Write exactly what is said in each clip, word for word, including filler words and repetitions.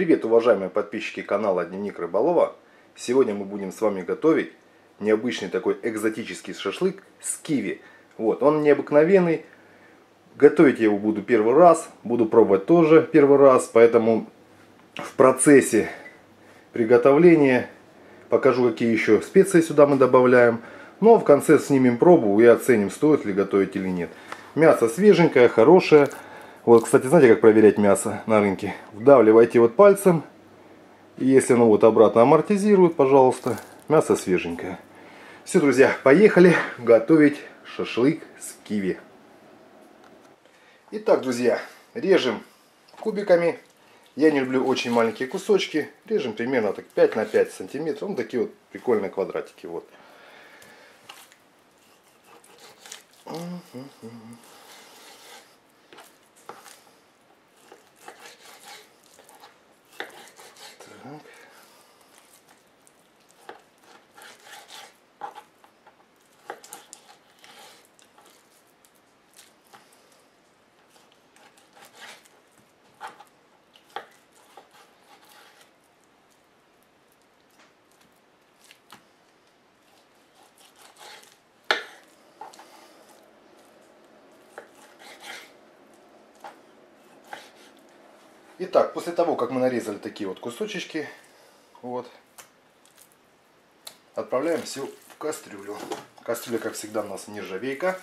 Привет, уважаемые подписчики канала Дневник Рыболова. Сегодня мы будем с вами готовить необычный такой экзотический шашлык с киви. Вот, он необыкновенный. Готовить я его буду первый раз, буду пробовать тоже первый раз, поэтому в процессе приготовления покажу, какие еще специи сюда мы добавляем. Ну а в конце снимем пробу и оценим, стоит ли готовить или нет. Мясо свеженькое, хорошее. Вот, кстати, знаете, как проверять мясо на рынке? Вдавливайте вот пальцем. И если оно вот обратно амортизирует, пожалуйста, мясо свеженькое. Все, друзья, поехали готовить шашлык с киви. Итак, друзья, режем кубиками. Я не люблю очень маленькие кусочки. Режем примерно так пять на пять сантиметров. Ну, такие вот прикольные квадратики. Вот. Так. Итак, после того, как мы нарезали такие вот кусочки, вот, отправляем все в кастрюлю. Кастрюля, как всегда, у нас нержавейка.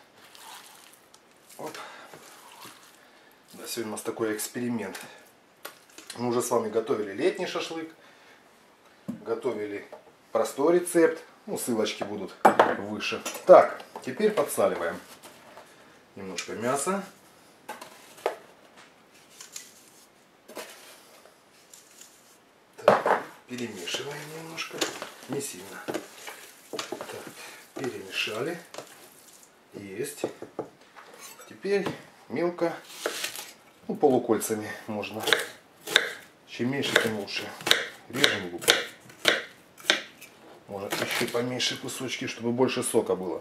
Оп. Да, сегодня у нас такой эксперимент. Мы уже с вами готовили летний шашлык, готовили простой рецепт. Ну, ссылочки будут выше. Так, теперь подсаливаем немножко мяса. Перемешиваем немножко, не сильно. Так, перемешали. Есть. Теперь мелко, ну, полукольцами можно. Чем меньше, тем лучше. Режем лук. Может, еще поменьше кусочки, чтобы больше сока было.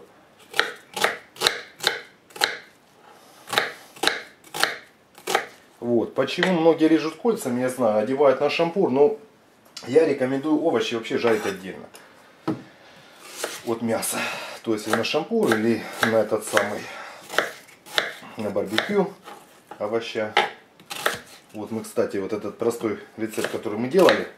Вот. Почему многие режут кольцами, я знаю, одевают на шампур, но я рекомендую овощи вообще жарить отдельно от мяса. То есть или на шампур, или на этот самый, на барбекю овоща. Вот мы, кстати, вот этот простой рецепт, который мы делали,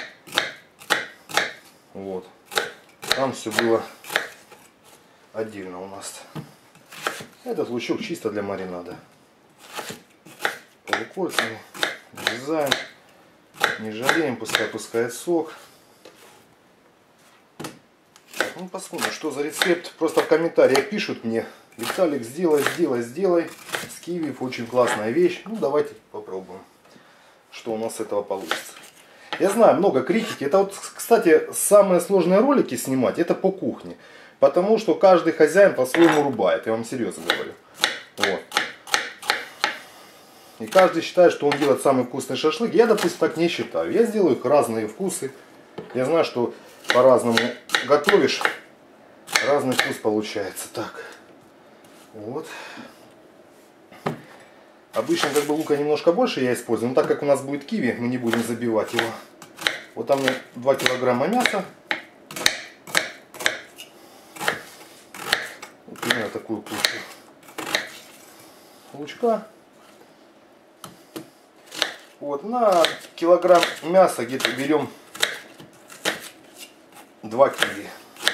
вот, там все было отдельно у нас. Этот лучок чисто для маринада. Полукольцами нарезаем. Не жалеем, пускай пускает сок. Так, ну посмотрим, что за рецепт. Просто в комментариях пишут мне: Виталик, сделай, сделай, сделай. С киви очень классная вещь. Ну давайте попробуем, что у нас с этого получится. Я знаю, много критики. Это вот, кстати, самые сложные ролики снимать, это по кухне. Потому что каждый хозяин по-своему рубает. Я вам серьезно говорю. Вот. И каждый считает, что он делает самый вкусный шашлык. Я, допустим, так не считаю. Я сделаю их разные вкусы. Я знаю, что по-разному готовишь, разный вкус получается. Так, вот. Обычно как бы лука немножко больше я использую. Но так как у нас будет киви, мы не будем забивать его. Вот там у меня два килограмма мяса. Вот примерно такую кучу лучка. Вот, на килограмм мяса где-то берем два киви.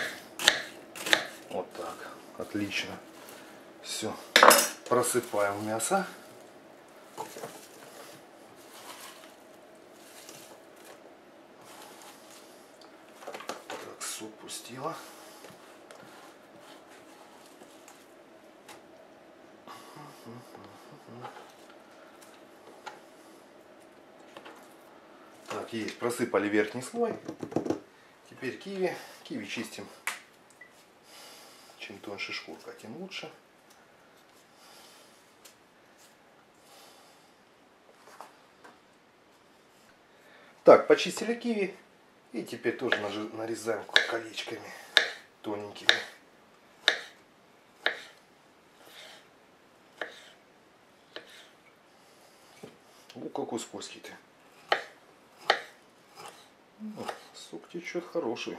Вот так. Отлично. Все. Просыпаем мясо. Так, суп пустила. Так, есть, просыпали верхний слой. Теперь киви. Киви чистим. Чем тоньше шкурка, тем лучше. Так, почистили киви. И теперь тоже нарезаем колечками тоненькими. О, какой скользкий ты. Ну, сок течет хороший.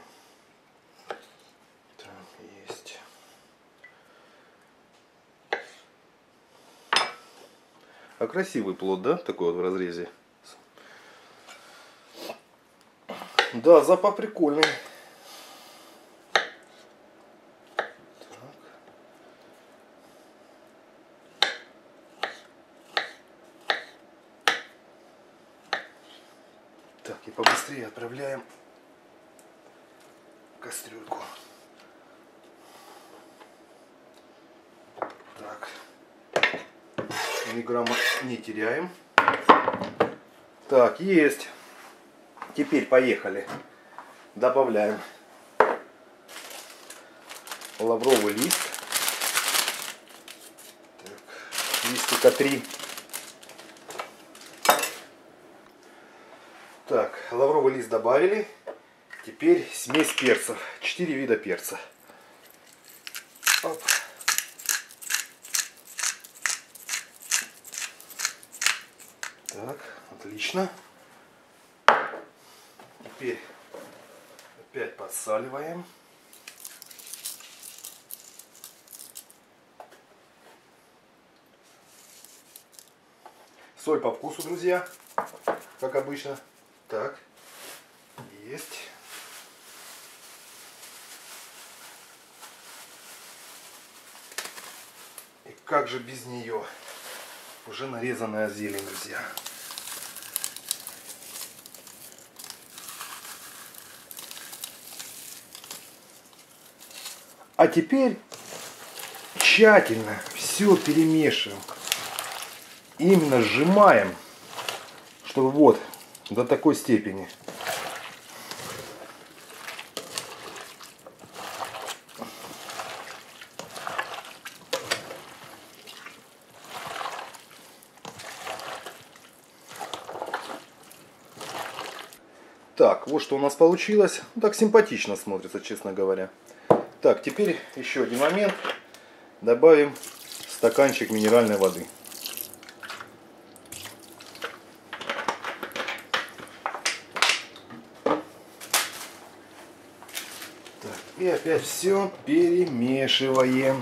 Так, есть. А красивый плод, да? Такой вот в разрезе. Да, запах прикольный. Так, и побыстрее отправляем кастрюльку. Так, миллиграмма не теряем. Так, есть. Теперь поехали. Добавляем лавровый лист. Так, листика три. Так, лавровый лист добавили. Теперь смесь перцев. Четыре вида перца. Оп. Так, отлично. Теперь опять подсаливаем. Соль по вкусу, друзья, как обычно. Так, есть. И как же без нее? Уже нарезанная зелень, друзья. А теперь тщательно все перемешиваем. Именно сжимаем, чтобы вот до такой степени. Так, вот что у нас получилось. Так симпатично смотрится, честно говоря. Так, теперь еще один момент. Добавим стаканчик минеральной воды. Так, и опять все перемешиваем.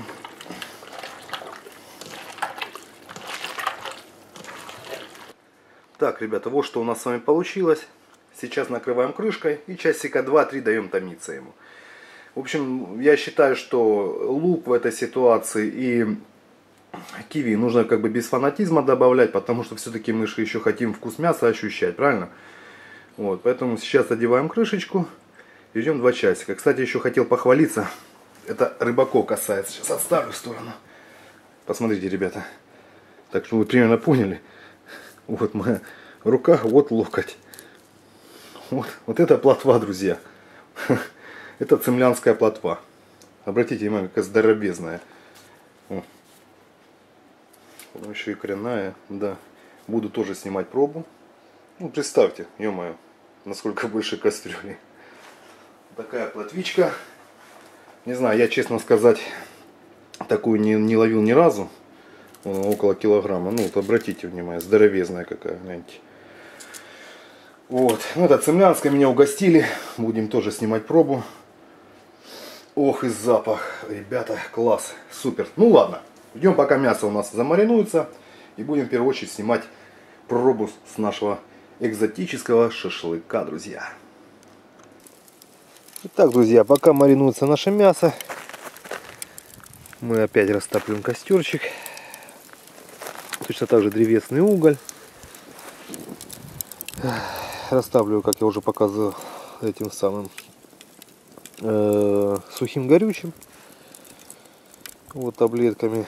Так, ребята, вот что у нас с вами получилось. Сейчас накрываем крышкой и часика два-три даем томиться ему. В общем, я считаю, что лук в этой ситуации и киви нужно как бы без фанатизма добавлять, потому что все-таки мы же еще хотим вкус мяса ощущать, правильно? Вот, поэтому сейчас одеваем крышечку и ждем два часика. Кстати, еще хотел похвалиться, это рыбаков касается, сейчас отставлю в сторону. Посмотрите, ребята, так что вы примерно поняли. Вот моя рука, вот локоть. Вот, вот это плотва, друзья. Это цимлянская плотва. Обратите внимание, какая здоровезная. О. Еще и коренная, да. Буду тоже снимать пробу. Ну, представьте, ё-моё, насколько больше кастрюли. Такая плотвичка. Не знаю, я, честно сказать, такую не, не ловил ни разу. Вон, около килограмма. Ну, вот обратите внимание, здоровезная какая, знаете. Вот, ну это цимлянская, меня угостили. Будем тоже снимать пробу. Ох, и запах, ребята, класс, супер. Ну ладно, ждем пока мясо у нас замаринуется. И будем в первую очередь снимать пробу с нашего экзотического шашлыка, друзья. Итак, друзья, пока маринуется наше мясо, мы опять растапливаем костерчик. Точно так же древесный уголь. Растапливаю, как я уже показывал, этим самым э, сухим горючим. Вот таблетками.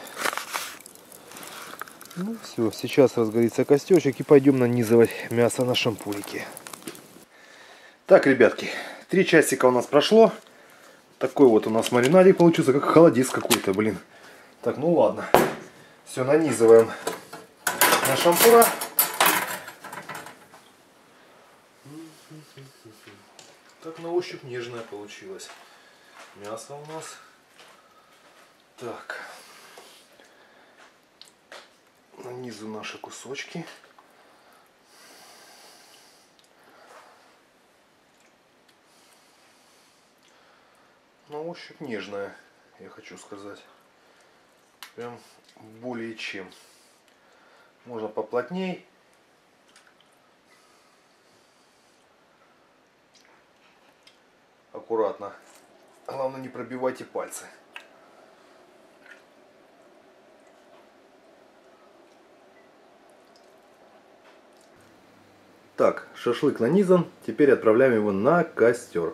Ну все, сейчас разгорится костерчик и пойдем нанизывать мясо на шампурики. Так, ребятки, три часика у нас прошло. Такой вот у нас маринадик получился, как холодец какой-то, блин. Так, ну ладно. Все, нанизываем на шампура. Так на ощупь нежное получилось мясо у нас. Так, нанизу наши кусочки. ощупь нежная, я хочу сказать. Прям более чем. Можно поплотней. Аккуратно. Главное, не пробивайте пальцы. Так, шашлык нанизан. Теперь отправляем его на костер.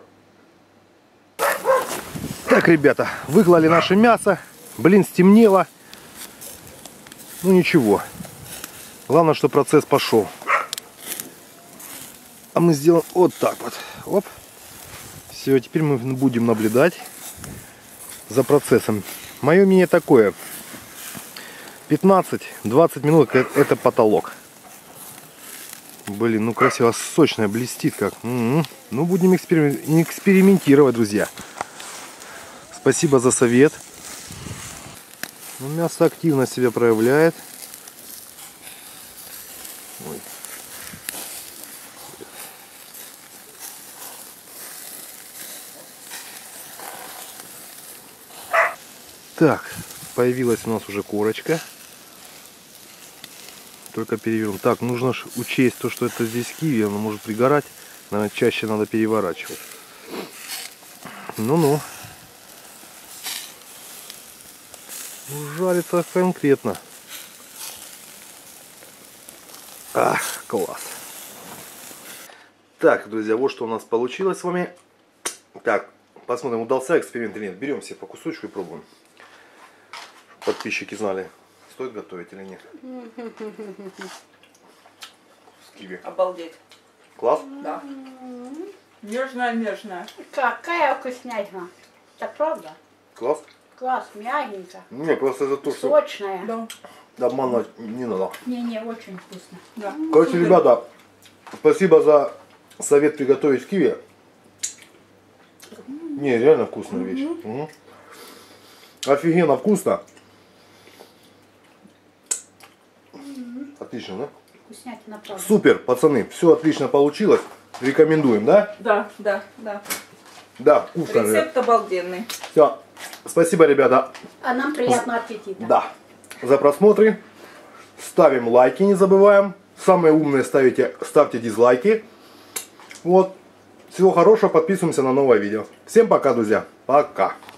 Так, ребята, выклали наше мясо. Блин, стемнело. Ну ничего. Главное, что процесс пошел. А мы сделаем вот так вот. Оп. Все, теперь мы будем наблюдать за процессом. Мое мнение такое. пятнадцать-двадцать минут это потолок. Блин, ну красиво, сочная, блестит как. М-м-м. Ну, будем экспериментировать, друзья. Спасибо за совет. Ну, мясо активно себя проявляет. Ой. Так, появилась у нас уже корочка. Только перевернем. Так, нужно учесть то, что это здесь киви, оно может пригорать. Наверное, чаще надо переворачивать. Ну-ну. Жарится конкретно. Ах, класс. Так, друзья, вот что у нас получилось с вами. Так, посмотрим, удался эксперимент или нет. Берем себе по кусочку и пробуем. Подписчики знали, стоит готовить или нет. С киви. Обалдеть. Класс? Да. Нежная, нежная. Какая вкусняйка. Это правда? Класс? Класс, мягенько. Не, просто за то, что Сочная. Да. обманывать не надо. Не-не, очень вкусно. Да. Короче, ребята, спасибо за совет приготовить киви. Не, реально вкусная вещь. Угу. Офигенно вкусно. Отлично, да? Вкуснятина, правда. Супер, пацаны, все отлично получилось. Рекомендуем, да? Да, да, да. Да, вкусно. Рецепт обалденный. Все. Спасибо, ребята. А нам приятного аппетита. Да. За просмотры. Ставим лайки, не забываем. Самые умные ставите, ставьте дизлайки. Вот. Всего хорошего, подписываемся на новое видео. Всем пока, друзья. Пока.